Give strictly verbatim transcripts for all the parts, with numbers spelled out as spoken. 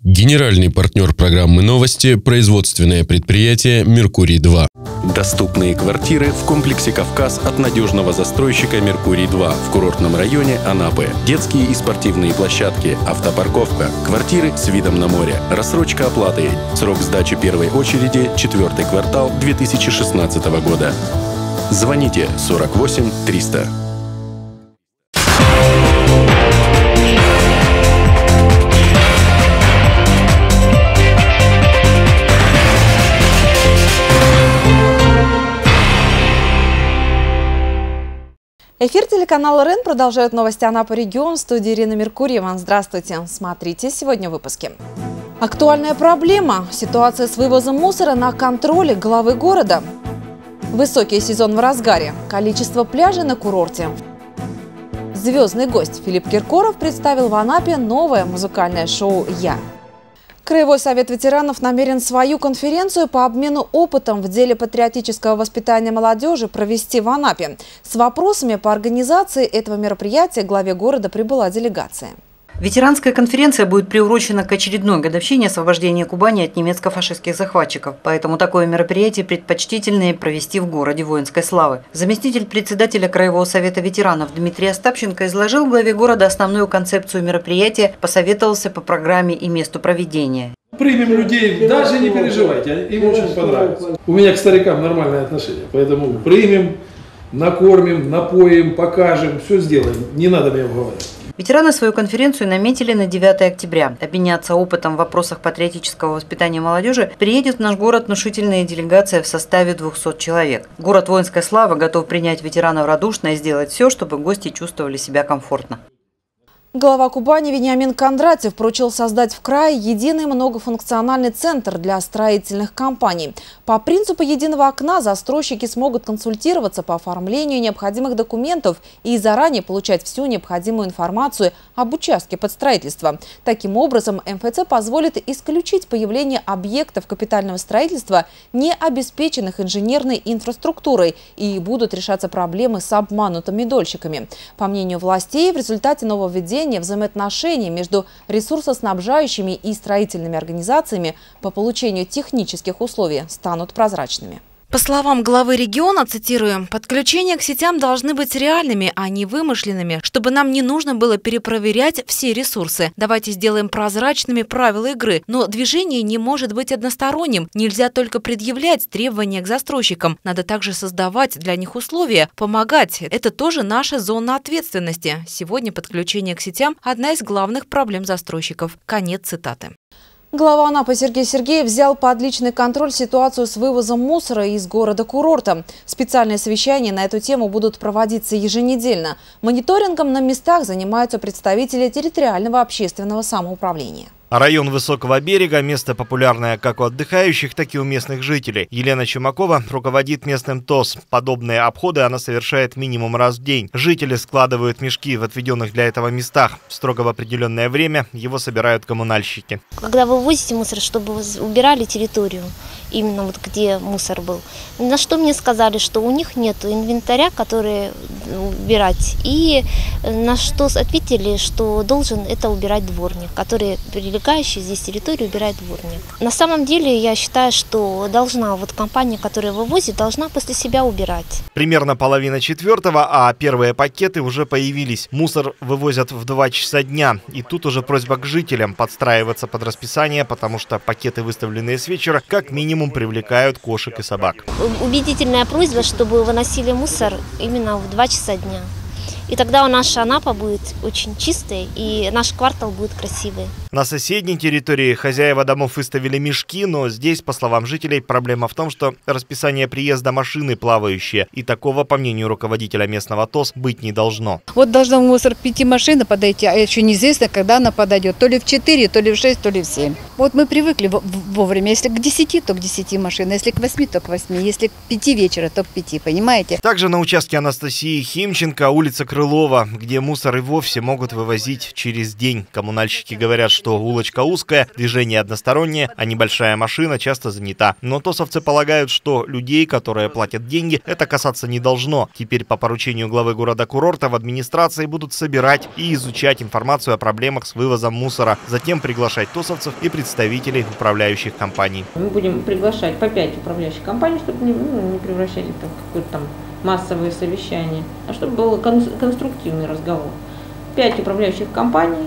Генеральный партнер программы «Новости» – производственное предприятие «Меркурий-два». Доступные квартиры в комплексе «Кавказ» от надежного застройщика «Меркурий-два» в курортном районе Анапы. Детские и спортивные площадки, автопарковка, квартиры с видом на море, рассрочка оплаты. Срок сдачи первой очереди – четвертый квартал две тысячи шестнадцатого года. Звоните сорок восемь триста. Эфир телеканала РЕН продолжает новости Анапы регион. В студии Ирина Меркурьева. Здравствуйте. Смотрите сегодня в выпуске. Актуальная проблема. Ситуация с вывозом мусора на контроле главы города. Высокий сезон в разгаре. Количество пляжей на курорте. Звездный гость Филипп Киркоров представил в Анапе новое музыкальное шоу «Я». Краевой совет ветеранов намерен свою конференцию по обмену опытом в деле патриотического воспитания молодежи провести в Анапе. С вопросами по организации этого мероприятия к главе города прибыла делегация. Ветеранская конференция будет приурочена к очередной годовщине освобождения Кубани от немецко-фашистских захватчиков. Поэтому такое мероприятие предпочтительнее провести в городе воинской славы. Заместитель председателя Краевого совета ветеранов Дмитрий Остапченко изложил главе города основную концепцию мероприятия, посоветовался по программе и месту проведения. Примем людей, даже не переживайте, им очень понравится. У меня к старикам нормальное отношение, поэтому примем, накормим, напоим, покажем, все сделаем. Не надо меня уговаривать. Ветераны свою конференцию наметили на девятое октября. Обменяться опытом в вопросах патриотического воспитания молодежи приедет в наш город внушительная делегация в составе двухсот человек. Город воинской славы готов принять ветеранов радушно и сделать все, чтобы гости чувствовали себя комфортно. Глава Кубани Вениамин Кондратьев поручил создать в крае единый многофункциональный центр для строительных компаний. По принципу единого окна застройщики смогут консультироваться по оформлению необходимых документов и заранее получать всю необходимую информацию об участке под строительство. Таким образом, эм эф цэ позволит исключить появление объектов капитального строительства, не обеспеченных инженерной инфраструктурой, и будут решаться проблемы с обманутыми дольщиками. По мнению властей, в результате нововведения взаимоотношения между ресурсоснабжающими и строительными организациями по получению технических условий станут прозрачными. По словам главы региона, цитируем, «подключения к сетям должны быть реальными, а не вымышленными, чтобы нам не нужно было перепроверять все ресурсы. Давайте сделаем прозрачными правила игры, но движение не может быть односторонним. Нельзя только предъявлять требования к застройщикам. Надо также создавать для них условия, помогать. Это тоже наша зона ответственности. Сегодня подключение к сетям – одна из главных проблем застройщиков». Конец цитаты. Глава Анапы Сергей Сергеев взял под личный контроль ситуацию с вывозом мусора из города-курорта. Специальные совещания на эту тему будут проводиться еженедельно. Мониторингом на местах занимаются представители территориального общественного самоуправления. Район Высокого берега – место популярное как у отдыхающих, так и у местных жителей. Елена Чумакова руководит местным ТОС. Подобные обходы она совершает минимум раз в день. Жители складывают мешки в отведенных для этого местах. Строго в определенное время его собирают коммунальщики. Когда вы вывозите мусор, чтобы убирали территорию, именно вот где мусор был, на что мне сказали, что у них нет инвентаря, который убирать. И на что ответили, что должен это убирать дворник, который прилегающий здесь территорию убирает дворник. На самом деле я считаю, что должна вот компания, которая вывозит, должна после себя убирать. Примерно половина четвертого, а первые пакеты уже появились. Мусор вывозят в два часа дня. И тут уже просьба к жителям подстраиваться под расписание, потому что пакеты, выставленные с вечера, как минимум привлекают кошек и собак. Убедительная просьба, чтобы выносили мусор именно в два часа дня. И тогда наша Анапа будет очень чистой, и наш квартал будет красивый. На соседней территории хозяева домов выставили мешки, но здесь, по словам жителей, проблема в том, что расписание приезда машины плавающее. И такого, по мнению руководителя местного ТОС, быть не должно. Вот должна в мусор пяти машина подойти, а еще неизвестно, когда она подойдет. То ли в четыре, то ли в шесть, то ли в семь. Вот мы привыкли вовремя. Если к десяти, то к десяти машин. Если к восьми, то к восьми. Если к пяти вечера, то к пяти. Понимаете? Также на участке Анастасии Химченко, улица Крылова, Крылова, где мусор и вовсе могут вывозить через день. Коммунальщики говорят, что улочка узкая, движение одностороннее, а небольшая машина часто занята. Но тосовцы полагают, что людей, которые платят деньги, это касаться не должно. Теперь по поручению главы города-курорта в администрации будут собирать и изучать информацию о проблемах с вывозом мусора, затем приглашать тосовцев и представителей управляющих компаний. Мы будем приглашать по пять управляющих компаний, чтобы не, ну, не превращать это в какое-то там массовые совещания, а чтобы был конструктивный разговор. Пять управляющих компаний,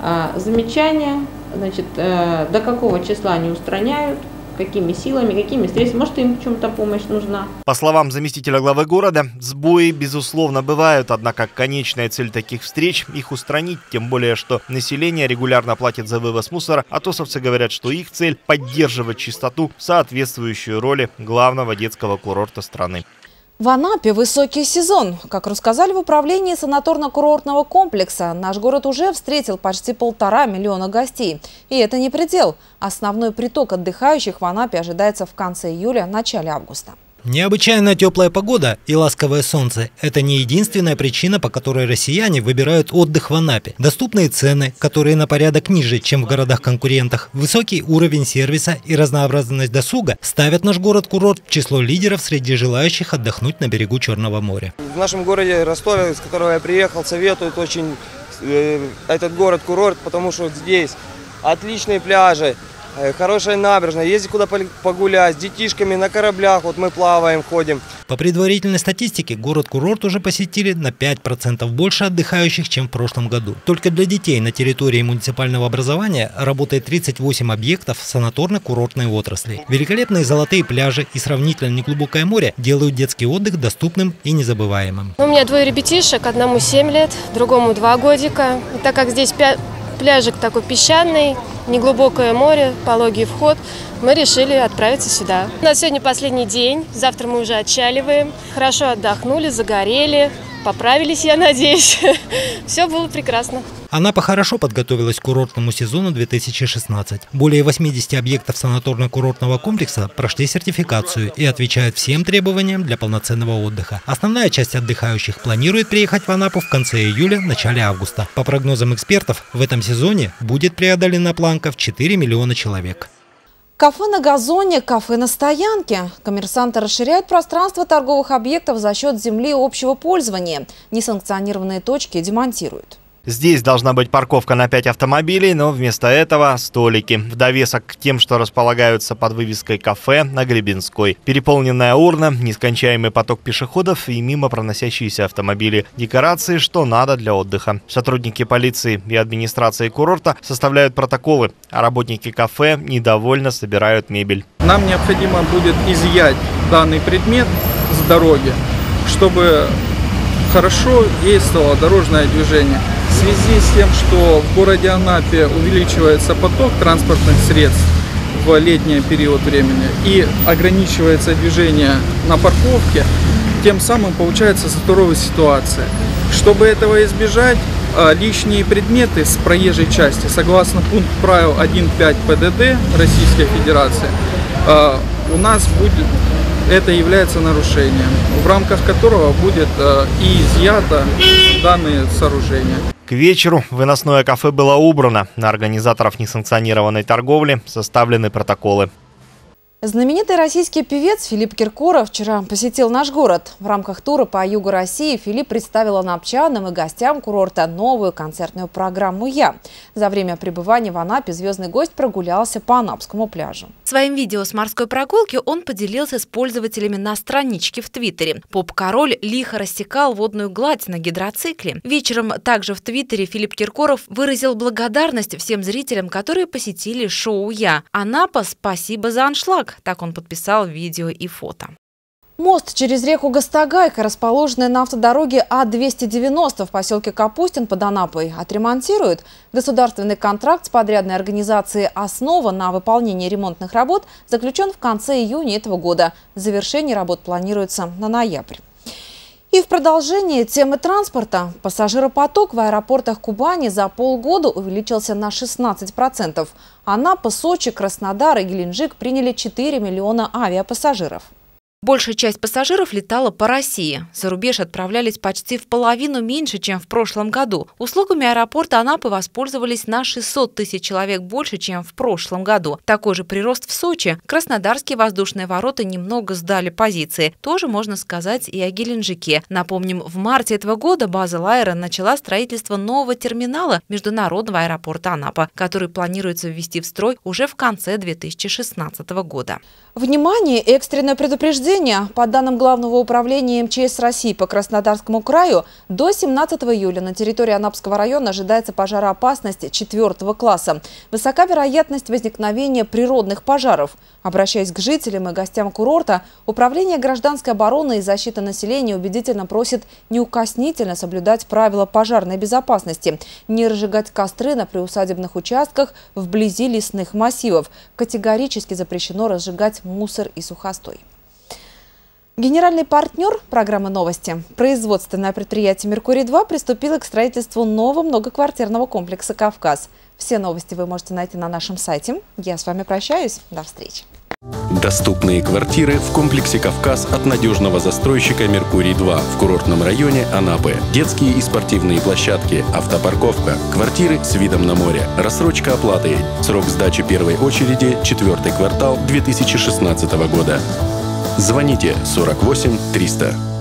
замечания, значит, до какого числа они устраняют, какими силами, какими средствами, может, им в чем-то помощь нужна. По словам заместителя главы города, сбои, безусловно, бывают, однако конечная цель таких встреч – их устранить, тем более, что население регулярно платит за вывоз мусора, а тосовцы говорят, что их цель – поддерживать чистоту, соответствующую роли главного детского курорта страны. В Анапе высокий сезон. Как рассказали в управлении санаторно-курортного комплекса, наш город уже встретил почти полтора миллиона гостей. И это не предел. Основной приток отдыхающих в Анапе ожидается в конце июля – начале августа. Необычайно теплая погода и ласковое солнце – это не единственная причина, по которой россияне выбирают отдых в Анапе. Доступные цены, которые на порядок ниже, чем в городах-конкурентах, высокий уровень сервиса и разнообразность досуга ставят наш город-курорт в число лидеров среди желающих отдохнуть на берегу Черного моря. В нашем городе Ростове, с которого я приехал, советуют очень э, этот город-курорт, потому что здесь отличные пляжи. Хорошая набережная, есть куда погулять, с детишками на кораблях, вот мы плаваем, ходим. По предварительной статистике, город-курорт уже посетили на пять процентов больше отдыхающих, чем в прошлом году. Только для детей на территории муниципального образования работает тридцать восемь объектов санаторно-курортной отрасли. Великолепные золотые пляжи и сравнительно неглубокое море делают детский отдых доступным и незабываемым. У меня двое ребятишек, одному семь лет, другому два годика. И так как здесь пять... пляжик такой песчаный, неглубокое море, пологий вход, мы решили отправиться сюда. У нас сегодня последний день, завтра мы уже отчаливаем. Хорошо отдохнули, загорели, поправились, я надеюсь. Все было прекрасно. Анапа хорошо подготовилась к курортному сезону две тысячи шестнадцать. Более восьмидесяти объектов санаторно-курортного комплекса прошли сертификацию и отвечают всем требованиям для полноценного отдыха. Основная часть отдыхающих планирует приехать в Анапу в конце июля, начале августа. По прогнозам экспертов, в этом сезоне будет преодолена планка в четыре миллиона человек. Кафе на газоне, кафе на стоянке. Коммерсанты расширяют пространство торговых объектов за счет земли общего пользования. Несанкционированные точки демонтируют. Здесь должна быть парковка на пять автомобилей, но вместо этого столики. В довесок к тем, что располагаются под вывеской «Кафе» на Гребенской. Переполненная урна, нескончаемый поток пешеходов и мимо проносящиеся автомобили. Декорации, что надо для отдыха. Сотрудники полиции и администрации курорта составляют протоколы, а работники кафе недовольно собирают мебель. Нам необходимо будет изъять данный предмет с дороги, чтобы хорошо действовало дорожное движение. В связи с тем, что в городе Анапе увеличивается поток транспортных средств в летний период времени и ограничивается движение на парковке, тем самым получается заторовая ситуация. Чтобы этого избежать, лишние предметы с проезжей части, согласно пункту правил один пять Пэ Дэ Дэ Российской Федерации, у нас будет, это является нарушением, в рамках которого будет и изъято данные сооружения. К вечеру выносное кафе было убрано. На организаторов несанкционированной торговли составлены протоколы. Знаменитый российский певец Филипп Киркоров вчера посетил наш город. В рамках тура по югу России Филипп представил анапчанам и гостям курорта новую концертную программу «Я». За время пребывания в Анапе звездный гость прогулялся по Анапскому пляжу. Своим видео с морской прогулки он поделился с пользователями на страничке в Твиттере. Поп-король лихо рассекал водную гладь на гидроцикле. Вечером также в Твиттере Филипп Киркоров выразил благодарность всем зрителям, которые посетили шоу «Я». Анапа, спасибо за аншлаг. Так он подписал видео и фото. Мост через реку Гастогайка, расположенный на автодороге А двести девяносто в поселке Капустин под Анапой, отремонтируют. Государственный контракт с подрядной организацией «Основа» на выполнение ремонтных работ заключен в конце июня этого года. Завершение работ планируется на ноябрь. И в продолжение темы транспорта. Пассажиропоток в аэропортах Кубани за полгода увеличился на шестнадцать процентов. Анапа, Сочи, Краснодар и Геленджик приняли четыре миллиона авиапассажиров. Большая часть пассажиров летала по России. За рубеж отправлялись почти в половину меньше, чем в прошлом году. Услугами аэропорта Анапы воспользовались на шестьсот тысяч человек больше, чем в прошлом году. Такой же прирост в Сочи. Краснодарские воздушные ворота немного сдали позиции. Тоже можно сказать и о Геленджике. Напомним, в марте этого года база Лайра начала строительство нового терминала международного аэропорта Анапа, который планируется ввести в строй уже в конце две тысячи шестнадцатого года. Внимание! Экстренное предупреждение. По данным Главного управления эм че эс России по Краснодарскому краю, до семнадцатого июля на территории Анапского района ожидается пожароопасность четвертого класса. Высока вероятность возникновения природных пожаров. Обращаясь к жителям и гостям курорта, Управление гражданской обороны и защиты населения убедительно просит неукоснительно соблюдать правила пожарной безопасности, не разжигать костры на приусадебных участках вблизи лесных массивов. Категорически запрещено разжигать мусор и сухостой. Генеральный партнер программы «Новости» производственное предприятие «Меркурий-два» приступило к строительству нового многоквартирного комплекса «Кавказ». Все новости вы можете найти на нашем сайте. Я с вами прощаюсь. До встречи. Доступные квартиры в комплексе «Кавказ» от надежного застройщика «Меркурий-два» в курортном районе Анапы. Детские и спортивные площадки, автопарковка, квартиры с видом на море, рассрочка оплаты. Срок сдачи первой очереди – четвертый квартал две тысячи шестнадцатого года. Звоните сорок восемь триста.